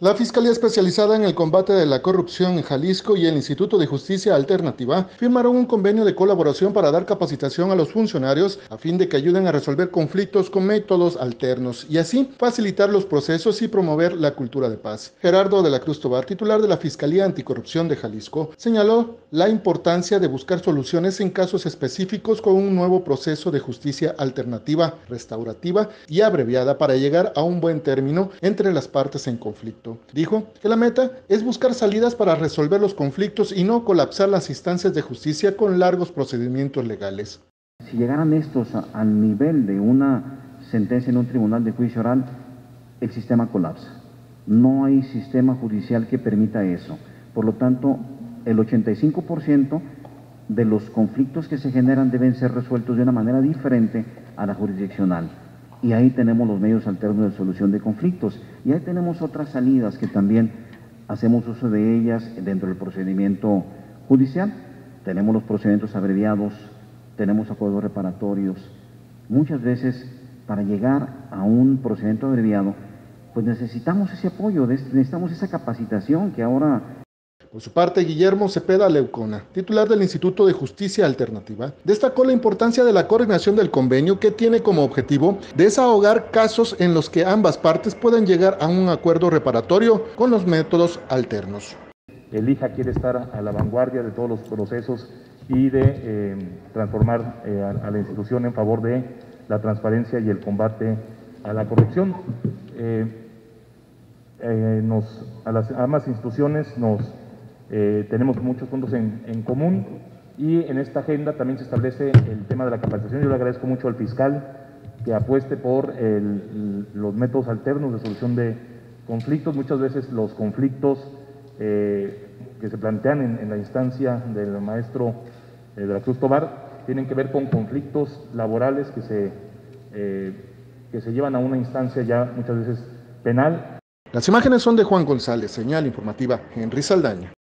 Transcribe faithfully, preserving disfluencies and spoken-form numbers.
La Fiscalía Especializada en el Combate de la Corrupción en Jalisco y el Instituto de Justicia Alternativa firmaron un convenio de colaboración para dar capacitación a los funcionarios a fin de que ayuden a resolver conflictos con métodos alternos y así facilitar los procesos y promover la cultura de paz. Gerardo de la Cruz Tobar, titular de la Fiscalía Anticorrupción de Jalisco, señaló la importancia de buscar soluciones en casos específicos con un nuevo proceso de justicia alternativa, restaurativa y abreviada para llegar a un buen término entre las partes en conflicto. Dijo que la meta es buscar salidas para resolver los conflictos y no colapsar las instancias de justicia con largos procedimientos legales. Si llegaran estos a, al nivel de una sentencia en un tribunal de juicio oral, el sistema colapsa. No hay sistema judicial que permita eso. Por lo tanto, el ochenta y cinco por ciento de los conflictos que se generan deben ser resueltos de una manera diferente a la jurisdiccional. Y ahí tenemos los medios alternos de solución de conflictos. Y ahí tenemos otras salidas que también hacemos uso de ellas dentro del procedimiento judicial. Tenemos los procedimientos abreviados, tenemos acuerdos reparatorios. Muchas veces, para llegar a un procedimiento abreviado, pues necesitamos ese apoyo, necesitamos esa capacitación que ahora... Por su parte, Guillermo Cepeda Leucona, titular del Instituto de Justicia Alternativa, destacó la importancia de la coordinación del convenio que tiene como objetivo desahogar casos en los que ambas partes puedan llegar a un acuerdo reparatorio con los métodos alternos. El I J A quiere estar a la vanguardia de todos los procesos y de eh, transformar eh, a, a la institución en favor de la transparencia y el combate a la corrupción. Eh, eh, nos, a las ambas instituciones nos Eh, tenemos muchos puntos en, en común y en esta agenda también se establece el tema de la capacitación. Yo le agradezco mucho al fiscal que apueste por el, los métodos alternos de solución de conflictos. Muchas veces los conflictos eh, que se plantean en, en la instancia del maestro eh, de la Cruz Tobar tienen que ver con conflictos laborales que se, eh, que se llevan a una instancia ya muchas veces penal. Las imágenes son de Juan González, señal informativa Henry Saldaña.